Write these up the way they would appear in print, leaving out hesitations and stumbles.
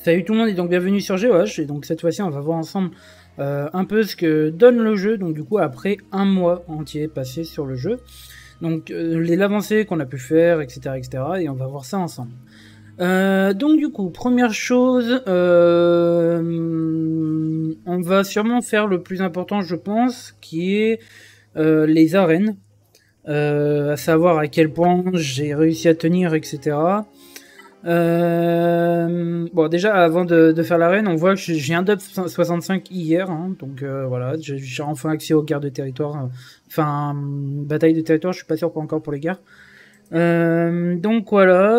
Salut tout le monde et donc bienvenue sur GeoH. Et donc cette fois-ci on va voir ensemble un peu ce que donne le jeu. Donc du coup après un mois entier passé sur le jeu. Donc l'avancée qu'on a pu faire, etc., etc. Et on va voir ça ensemble. Donc du coup première chose, on va sûrement faire le plus important je pense, qui est les arènes. À savoir à quel point j'ai réussi à tenir, etc. Bon, déjà, avant de faire l'arène, on voit que j'ai un dub 65 hier, hein, donc voilà, j'ai enfin accès aux guerres de territoire. Enfin, bataille de territoire, je suis pas sûr pas encore pour les guerres. Donc voilà,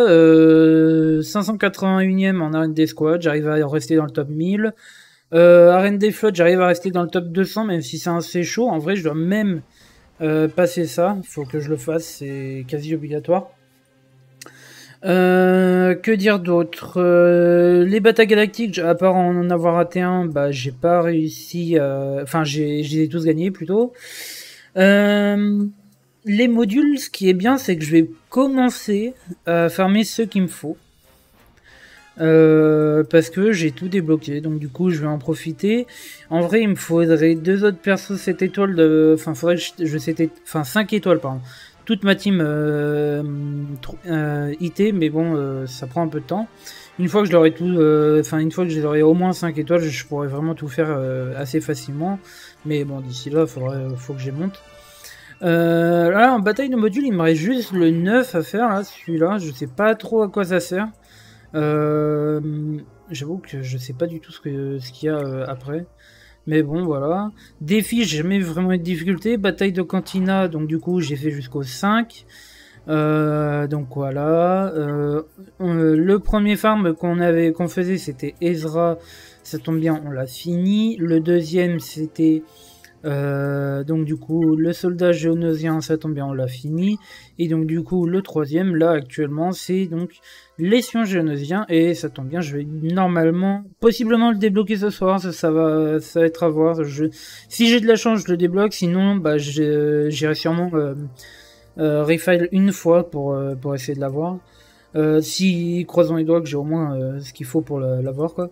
581ème en arène des squads, j'arrive à rester dans le top 1000. Arène des flottes, j'arrive à rester dans le top 200, même si c'est assez chaud. En vrai, je dois même passer ça, faut que je le fasse, c'est quasi obligatoire. Que dire d'autre, les batailles galactiques, à part en avoir raté un, bah j'ai pas réussi, enfin j'ai tous gagnés plutôt. Les modules, ce qui est bien, c'est que je vais commencer à farmer ceux qu'il me faut. Parce que j'ai tout débloqué, donc du coup je vais en profiter. En vrai il me faudrait 2 autres persos 7 étoiles de... Enfin faudrait que je 5 étoiles pardon. Toute ma team IT, mais bon ça prend un peu de temps. Une fois que je l'aurai tout, une fois que je les aurai au moins 5 étoiles, je pourrais vraiment tout faire assez facilement. Mais bon d'ici là faut que j'y monte. Là en bataille de modules il me reste juste le 9 à faire là, celui-là, je sais pas trop à quoi ça sert. J'avoue que je sais pas du tout ce qu'il y a après. Mais bon, voilà. Défi, j'ai jamais vraiment eu de difficulté. Bataille de Cantina, donc du coup, j'ai fait jusqu'au 5. Donc voilà. Le premier farm qu'on faisait, c'était Ezra. Ça tombe bien, on l'a fini. Le deuxième, c'était... donc du coup le soldat géonosien, ça tombe bien, on l'a fini. Et donc du coup le troisième là actuellement c'est donc l'espion géonosien, et ça tombe bien, je vais normalement possiblement le débloquer ce soir. Ça va être à voir. Si j'ai de la chance je le débloque, sinon bah j'irai sûrement refile une fois pour essayer de l'avoir. Si croisons les doigts que j'ai au moins ce qu'il faut pour l'avoir quoi.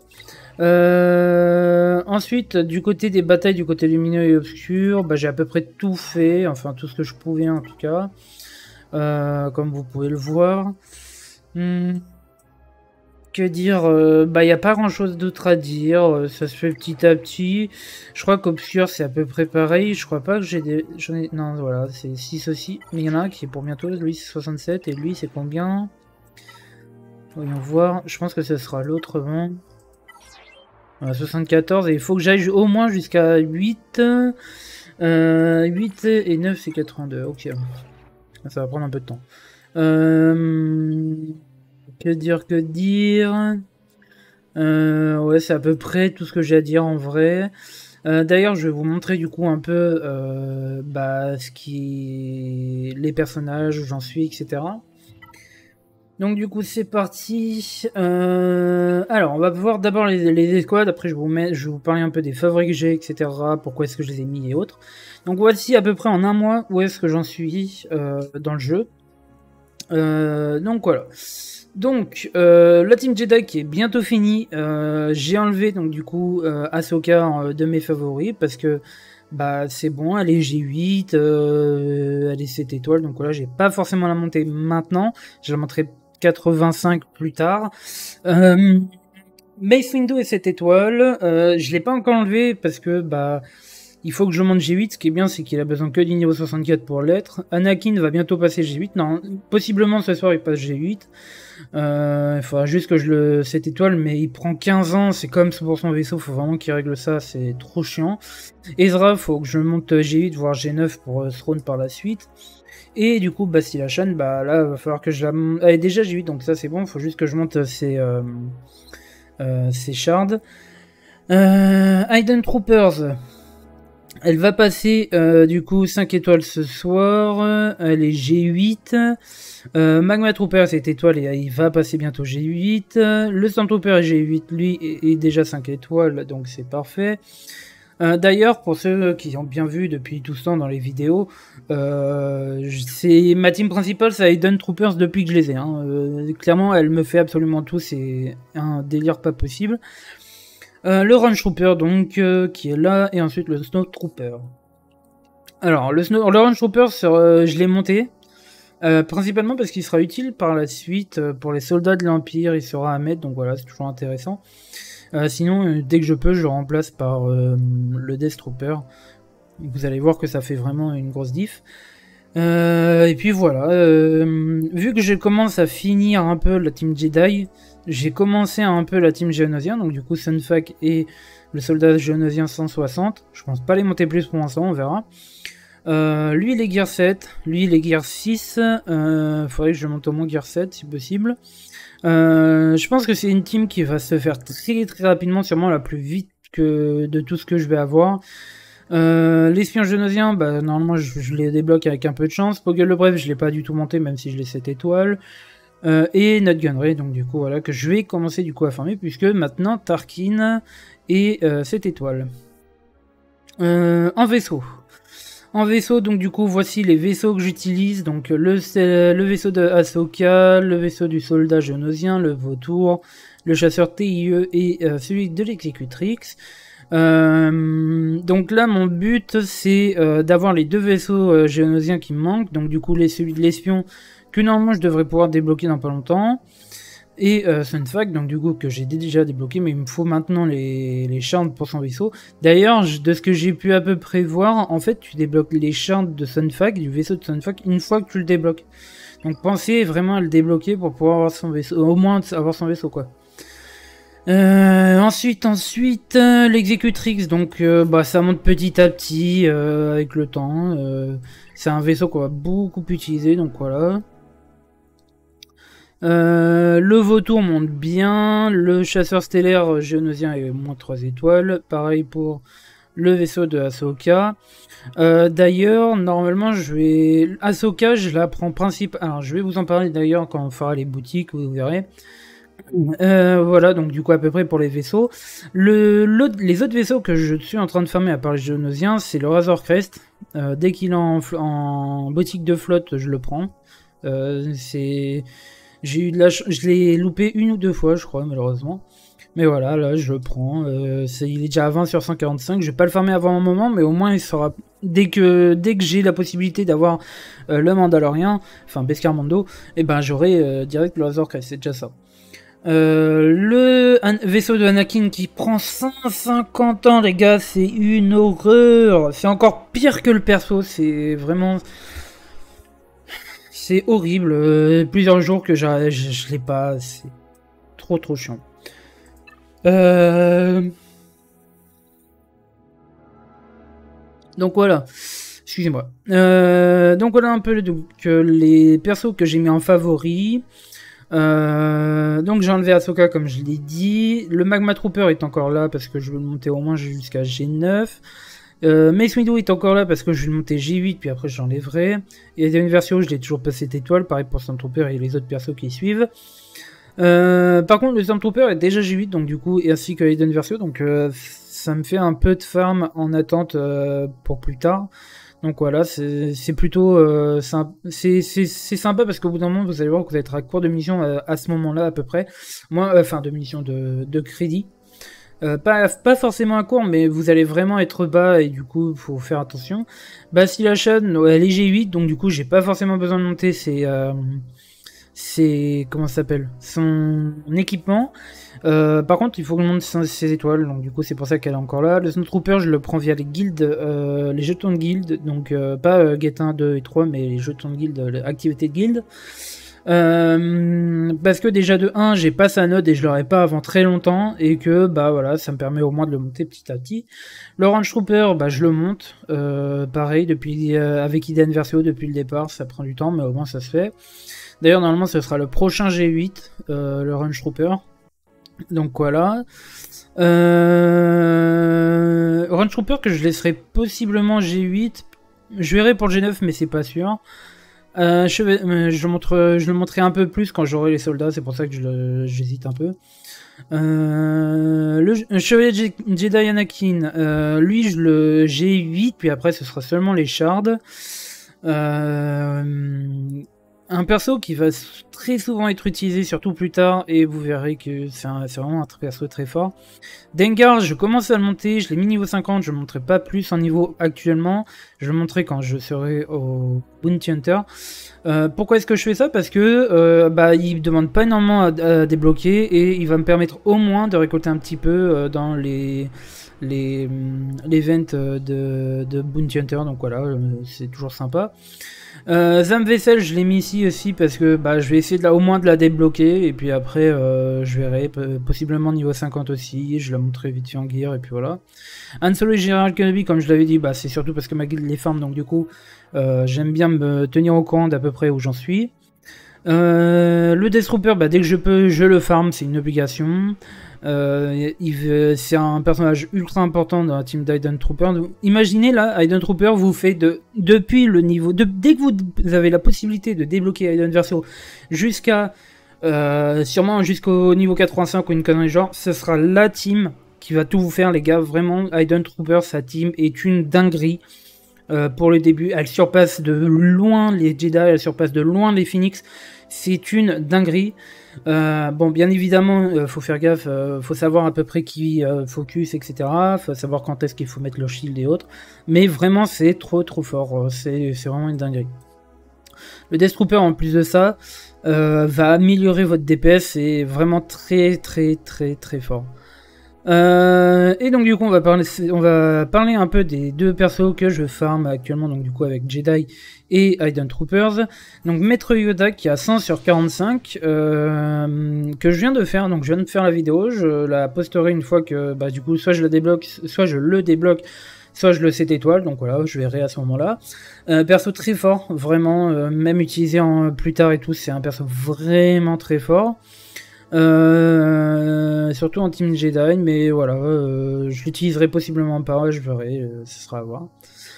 Ensuite, du côté des batailles, du côté lumineux et obscur, bah, j'ai à peu près tout fait, enfin tout ce que je pouvais en tout cas, comme vous pouvez le voir. Que dire, bah il n'y a pas grand chose d'autre à dire, ça se fait petit à petit. Je crois qu'obscur c'est à peu près pareil, je crois pas que j'en ai... Non voilà, c'est 6 aussi, mais il y en a un qui est pour bientôt, lui c'est 67, et lui c'est combien? Voyons voir, je pense que ce sera l'autre rang. 74, et il faut que j'aille au moins jusqu'à 8. 8 et 9 c'est 82, ok. Ça va prendre un peu de temps. Que dire ouais, c'est à peu près tout ce que j'ai à dire en vrai. D'ailleurs, je vais vous montrer du coup un peu les personnages, où j'en suis, etc. Donc du coup c'est parti. Alors on va voir d'abord les escouades, après je vais vous parler un peu des favoris que j'ai, etc. Pourquoi est-ce que je les ai mis et autres. Donc voici à peu près en un mois où est-ce que j'en suis dans le jeu. Donc voilà. Donc la team Jedi qui est bientôt finie. J'ai enlevé donc du coup Ahsoka de mes favoris parce que bah c'est bon, elle est G8, elle est 7 étoiles, donc voilà, j'ai pas forcément la monter maintenant, je la monterai 85 plus tard. Mace Windu est 7 étoiles, je l'ai pas encore enlevé parce que bah il faut que je monte G8, ce qui est bien c'est qu'il a besoin que du niveau 64 pour l'être. Anakin va bientôt passer G8, non, possiblement ce soir il passe G8. Il faudra juste que je le 7 étoiles, mais il prend 15 ans, c'est comme pour son vaisseau, faut vraiment qu'il règle ça, c'est trop chiant. Ezra, faut que je monte G8 voire G9 pour Throne par la suite. Et du coup Bastila Shan, bah là va falloir que je la monte. Elle est déjà G8 donc ça c'est bon, faut juste que je monte ses shards. Hidden Troopers, elle va passer du coup 5 étoiles ce soir, elle est G8. Magma Trooper 7 étoiles et il va passer bientôt G8. Le Stormtrooper G8 lui est déjà 5 étoiles donc c'est parfait. D'ailleurs, pour ceux qui ont bien vu depuis tout ce temps dans les vidéos, c'est ma team principale, c'est Hidden Troopers depuis que je les ai. Hein. Clairement, elle me fait absolument tout, c'est un délire pas possible. Le Range Trooper, donc, qui est là, et ensuite le Snow Trooper. Alors, le Range Trooper, je l'ai monté, principalement parce qu'il sera utile par la suite pour les soldats de l'Empire, il sera à mettre, donc voilà, c'est toujours intéressant. Sinon, dès que je peux, je le remplace par le Death Trooper. Vous allez voir que ça fait vraiment une grosse diff. Et puis voilà, vu que je commence à finir un peu la team Jedi, j'ai commencé un peu la team Geonosienne, donc du coup Sunfac et le soldat Geonosien 160. Je pense pas les monter plus pour l'instant, on verra. Lui il est Gear 7, lui il est Gear 6, faudrait que je monte au moins Gear 7 si possible. Je pense que c'est une team qui va se faire très très rapidement, sûrement la plus vite que de tout ce que je vais avoir. L'espion genosien, bah, normalement je les débloque avec un peu de chance. Poggle le bref, je l'ai pas du tout monté, même si je l'ai 7 étoiles. Et Not Gunray, donc du coup voilà, que je vais commencer du coup à farmer, puisque maintenant Tarkin est 7 étoiles. En vaisseau. En vaisseau, donc du coup, voici les vaisseaux que j'utilise. Donc le vaisseau de Ahsoka, le vaisseau du soldat genosien, le vautour, le chasseur TIE et celui de l'exécutrix. Donc là, mon but, c'est d'avoir les deux vaisseaux geonosiens qui me manquent. Donc du coup, celui de l'espion, que normalement je devrais pouvoir débloquer dans pas longtemps. Et Sunfac, donc du coup que j'ai déjà débloqué, mais il me faut maintenant les charmes pour son vaisseau. D'ailleurs, de ce que j'ai pu à peu près voir, en fait tu débloques les charmes de Sunfac, du vaisseau de Sunfac, une fois que tu le débloques. Donc pensez vraiment à le débloquer pour pouvoir avoir son vaisseau, au moins avoir son vaisseau quoi. Ensuite, l'exécutrix, donc bah, ça monte petit à petit avec le temps. C'est un vaisseau qu'on va beaucoup utiliser, donc voilà. Le vautour monte bien, le chasseur stellaire geonosien est moins 3 étoiles, pareil pour le vaisseau de Ahsoka. D'ailleurs, normalement, Ahsoka, je la prends principe. Alors, je vais vous en parler d'ailleurs quand on fera les boutiques, vous verrez. Voilà, donc du coup, à peu près pour les vaisseaux. Les autres vaisseaux que je suis en train de farmer, à part les geonosiens, c'est le Razor Crest. Dès qu'il est en boutique de flotte, je le prends. J'ai eu de la je l'ai loupé une ou deux fois, je crois, malheureusement. Mais voilà, là, je le prends. Il est déjà à 20 sur 145. Je vais pas le farmer avant un moment, mais au moins, il sera... Dès que j'ai la possibilité d'avoir le Mandalorien, enfin, Beskar Mando, et ben, j'aurai direct le Razor Crest, c'est déjà ça. Le vaisseau de Anakin qui prend 150 ans, les gars, c'est une horreur. C'est encore pire que le perso, c'est vraiment... C'est horrible, plusieurs jours que je l'ai pas, c'est trop chiant. Donc voilà, excusez-moi. Donc voilà un peu les persos que j'ai mis en favori. Donc j'ai enlevé Ahsoka comme je l'ai dit. Le Magma Trooper est encore là parce que je veux le monter au moins jusqu'à G9. Mace Windu est encore là parce que je vais le monter G8 puis après j'enlèverai. Et une version où je l'ai toujours pas cette étoile, pareil pour Stormtrooper et les autres persos qui suivent. Par contre le Stormtrooper est déjà G8 donc du coup et ainsi que Hidden Versio donc ça me fait un peu de farm en attente pour plus tard. Donc voilà, c'est plutôt c'est sympa parce qu'au bout d'un moment vous allez voir que vous allez être à court de munitions à ce moment-là à peu près. Moi, enfin de munitions de crédit. Pas forcément à court, mais vous allez vraiment être bas et du coup faut faire attention. Bastillation, elle est G8, donc du coup j'ai pas forcément besoin de monter comment ça s'appelle, son équipement. Par contre il faut que je monte ses étoiles, donc du coup c'est pour ça qu'elle est encore là. Le Snowtrooper je le prends via les guildes, les jetons de guilde, donc pas Get 1, 2 et 3, mais les jetons de guilde, activité de guilde. Parce que déjà de 1 j'ai pas sa note et je l'aurai pas avant très longtemps et que bah voilà ça me permet au moins de le monter petit à petit. Le Range Trooper bah je le monte pareil depuis avec Hidden Versio depuis le départ, ça prend du temps mais au moins ça se fait. D'ailleurs normalement ce sera le prochain G8 le Range Trooper. Donc voilà. Range Trooper que je laisserai possiblement G8. Je verrai pour le G9 mais c'est pas sûr. Je le montrerai un peu plus quand j'aurai les soldats, c'est pour ça que j'hésite un peu. Le chevalier Jedi Anakin, lui j'ai 8, puis après ce sera seulement les shards. Un perso qui va très souvent être utilisé, surtout plus tard, et vous verrez que c'est vraiment un perso très fort. Dengar, je commence à le monter, je l'ai mis niveau 50, je ne le montrerai pas plus en niveau actuellement, je le montrerai quand je serai au Bounty Hunter. Pourquoi est-ce que je fais ça? Parce que il demande pas énormément à débloquer, et il va me permettre au moins de récolter un petit peu dans les ventes de Bounty Hunter, donc voilà, c'est toujours sympa. Zam Vessel, je l'ai mis ici aussi parce que je vais essayer au moins de la débloquer, et puis après je verrai, possiblement niveau 50 aussi, je la montrerai vite fait en gear, et puis voilà. Han Solo et General Kenobi, comme je l'avais dit, c'est surtout parce que ma guilde les farm, donc du coup j'aime bien me tenir au courant d'à peu près où j'en suis. Le Death Trooper, dès que je peux, je le farm, c'est une obligation. C'est un personnage ultra important dans la team d'Hidden Trooper. Donc, imaginez là, Hidden Trooper vous fait depuis le niveau, dès que vous avez la possibilité de débloquer Hidden Verso jusqu'à sûrement jusqu'au niveau 85 ou une connerie genre, ce sera la team qui va tout vous faire, les gars. Vraiment, Hidden Trooper, sa team est une dinguerie. Pour le début, elle surpasse de loin les Jedi, elle surpasse de loin les Phoenix. C'est une dinguerie. Bon, bien évidemment, faut faire gaffe, faut savoir à peu près qui focus, etc. Faut savoir quand est-ce qu'il faut mettre le shield et autres. Mais vraiment, c'est trop fort. C'est vraiment une dinguerie. Le Death Trooper, en plus de ça, va améliorer votre DPS. C'est vraiment très fort. Et donc du coup on va parler un peu des deux persos que je farm actuellement, donc du coup avec Jedi et Hidden Troopers. Donc Maître Yoda qui a 100 sur 45 que je viens de faire, donc je viens de faire la vidéo, je la posterai une fois que du coup soit je la débloque, soit je le débloque, soit je le 7 étoiles, donc voilà, je verrai à ce moment-là. Perso très fort, vraiment, même utilisé plus tard et tout, c'est un perso vraiment très fort. Surtout en team Jedi, mais voilà, je l'utiliserai possiblement pas, je verrai, ce sera à voir.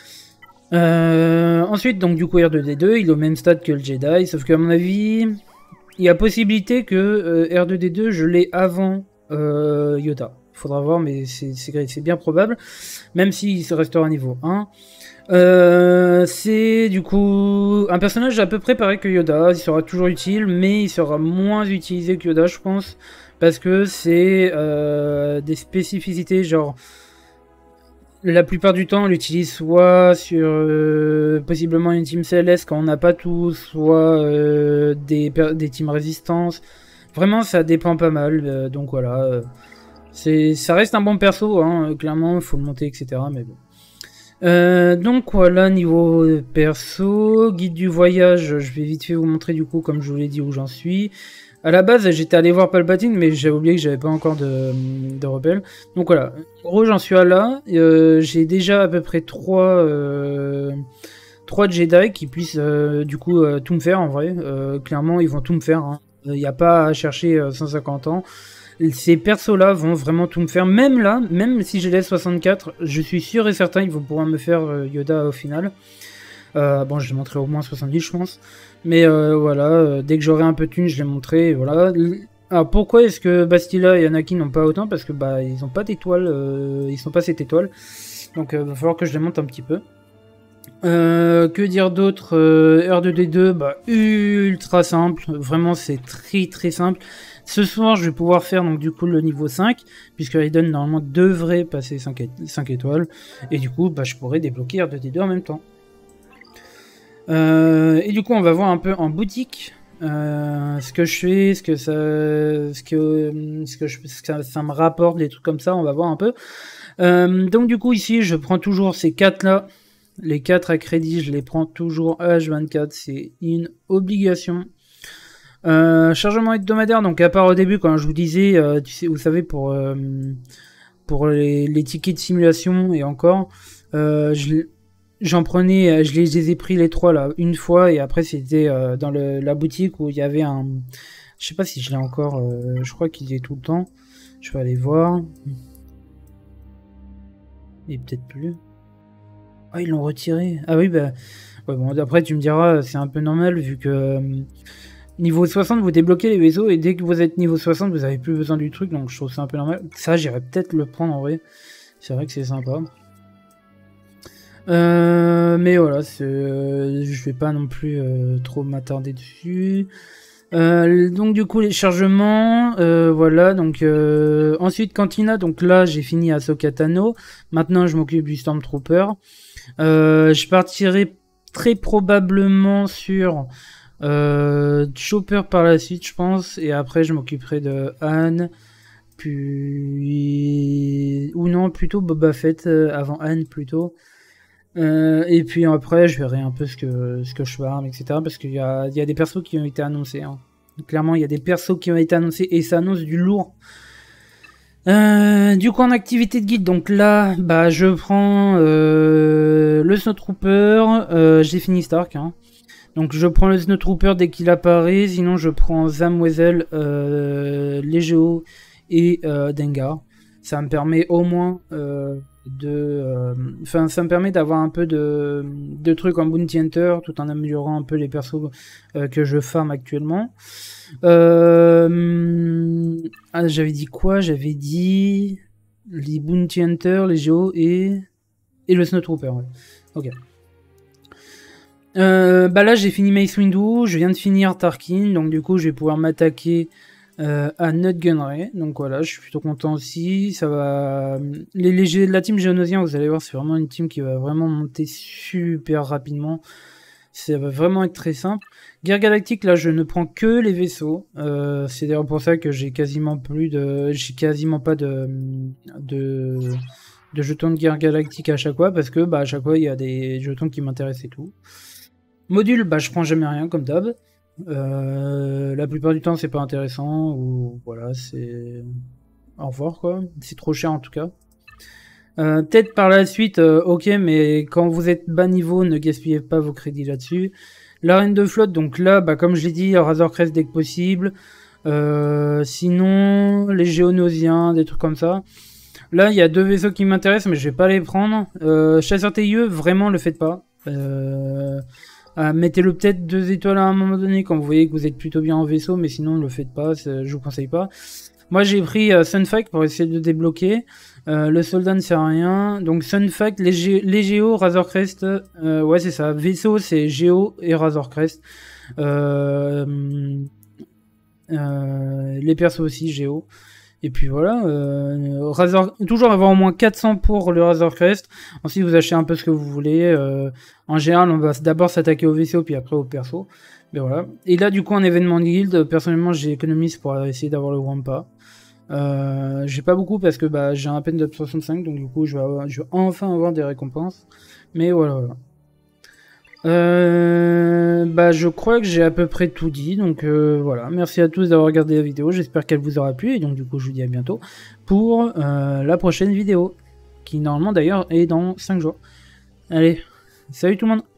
Ensuite, donc du coup R2D2, il est au même stade que le Jedi, sauf qu'à mon avis, il y a possibilité que R2D2 je l'ai avant Yoda. Faudra voir, mais c'est bien probable, même s'il restera niveau 1. C'est du coup un personnage à peu près pareil que Yoda, il sera toujours utile, mais il sera moins utilisé que Yoda, je pense, parce que c'est des spécificités, genre la plupart du temps on l'utilise soit sur possiblement une team CLS quand on n'a pas tout, soit des teams résistance. Vraiment ça dépend pas mal, donc voilà, ça reste un bon perso, hein, clairement il faut le monter, etc. Mais bon. Donc voilà, niveau perso, guide du voyage, je vais vite fait vous montrer du coup, comme je vous l'ai dit, où j'en suis. À la base, j'étais allé voir Palpatine, mais j'avais oublié que j'avais pas encore de rebelles. Donc voilà, en gros, j'en suis à là. J'ai déjà à peu près 3 Jedi qui puissent du coup tout me faire en vrai. Clairement, ils vont tout me faire. Il n'y a pas à chercher 150 ans. Ces persos-là vont vraiment tout me faire. Même là, même si je laisse 64, je suis sûr et certain qu'ils vont pouvoir me faire Yoda au final. Bon, je les montrerai au moins 70, je pense. Mais voilà, dès que j'aurai un peu de thune, je les montrerai. Voilà. Alors pourquoi est-ce que Bastila et Anakin n'ont pas autant? Parce que ils n'ont pas d'étoiles, ils sont pas cette étoile. Donc va falloir que je les monte un petit peu. Que dire d'autre? R2D2, ultra simple. Vraiment, c'est très simple. Ce soir, je vais pouvoir faire donc du coup le niveau 5, puisque Raiden normalement devrait passer 5 étoiles, et du coup je pourrais débloquer R2D2 en même temps. Et du coup on va voir un peu en boutique ce que je fais, ce que ça me rapporte, des trucs comme ça, on va voir un peu. Donc du coup ici je prends toujours ces 4 là, les 4 à crédit, je les prends toujours H24, c'est une obligation. Chargement hebdomadaire, donc à part au début quand je vous disais, vous savez, pour les tickets de simulation et encore, j'en prenais, je les ai pris les 3 là une fois, et après c'était dans la boutique où il y avait un, je sais pas si je l'ai encore, je crois qu'il y est tout le temps, je vais aller voir, et peut-être plus. Ah, ils l'ont retiré. Ah oui, Ouais, bon, après, tu me diras, c'est un peu normal vu que niveau 60, vous débloquez les vaisseaux et dès que vous êtes niveau 60, vous avez plus besoin du truc, donc je trouve ça un peu normal. Ça, j'irais peut-être le prendre en vrai. C'est vrai que c'est sympa. Mais voilà, je vais pas non plus trop m'attarder dessus. Donc du coup les chargements, voilà, donc ensuite Cantina, donc là j'ai fini Ahsoka Tano, maintenant je m'occupe du Stormtrooper. Je partirai très probablement sur Chopper par la suite je pense, et après je m'occuperai de Han, puis... ou non, plutôt Boba Fett avant Han plutôt. Et puis après, je verrai un peu ce que je farm, etc. Parce qu'il y a des persos qui ont été annoncés. Hein. Clairement, il y a des persos qui ont été annoncés et ça annonce du lourd. Du coup, en activité de guide, donc là, bah, je prends le Snowtrooper. J'ai fini Stark. Hein. Donc je prends le Snowtrooper dès qu'il apparaît. Sinon, je prends Zamwell, Legeo et Dengar. Ça me permet au moins... Enfin, ça me permet d'avoir un peu de trucs en Bounty Hunter tout en améliorant un peu les persos que je farm actuellement. J'avais dit quoi? J'avais dit les Bounty Hunter, les Géo et le Snowtrooper. Ouais. Ok. Bah là j'ai fini Mace Windu, je viens de finir Tarkin, donc du coup je vais pouvoir m'attaquer à Nut Gunray, donc voilà, je suis plutôt content aussi. Ça va, les légers de la team Géonosien, vous allez voir, c'est vraiment une team qui va vraiment monter super rapidement. Ça va vraiment être très simple. Guerre Galactique, là, je ne prends que les vaisseaux. C'est d'ailleurs pour ça que j'ai quasiment pas de jetons de Guerre Galactique à chaque fois, parce que bah à chaque fois il y a des jetons qui m'intéressent et tout. Module, bah je prends jamais rien comme d'hab. La plupart du temps c'est pas intéressant, ou voilà, c'est au revoir quoi, c'est trop cher en tout cas. Peut-être par la suite, ok, mais quand vous êtes bas niveau, ne gaspillez pas vos crédits là-dessus. L'arène de flotte, donc là, bah, comme je l'ai dit, Razor Crest dès que possible. Sinon, les Géonosiens, des trucs comme ça. Là, il y a deux vaisseaux qui m'intéressent, mais je vais pas les prendre. Chasseur TIE, vraiment, le faites pas. Mettez-le peut-être 2 étoiles à un moment donné quand vous voyez que vous êtes plutôt bien en vaisseau, mais sinon, ne le faites pas, je vous conseille pas. Moi, j'ai pris Sunfac pour essayer de débloquer. Le soldat ne sert à rien. Donc, Sunfac, les Géo, Razor Crest. Ouais, c'est ça. Vaisseau, c'est Géo et Razor Crest. Les persos aussi, Géo. Et puis voilà. Toujours avoir au moins 400 pour le Razor Crest. Ensuite, vous achetez un peu ce que vous voulez. En général, on va d'abord s'attaquer au vaisseau, puis après au perso. Mais voilà. Et là, du coup, en événement de guild, personnellement, j'ai économisé pour essayer d'avoir le Wampa. J'ai pas beaucoup parce que bah, j'ai un pen d'up 65, donc du coup je vais enfin avoir des récompenses. Mais voilà. Bah, je crois que j'ai à peu près tout dit, donc voilà. Merci à tous d'avoir regardé la vidéo, j'espère qu'elle vous aura plu, et donc du coup je vous dis à bientôt pour la prochaine vidéo, qui normalement d'ailleurs est dans 5 jours. Allez, salut tout le monde!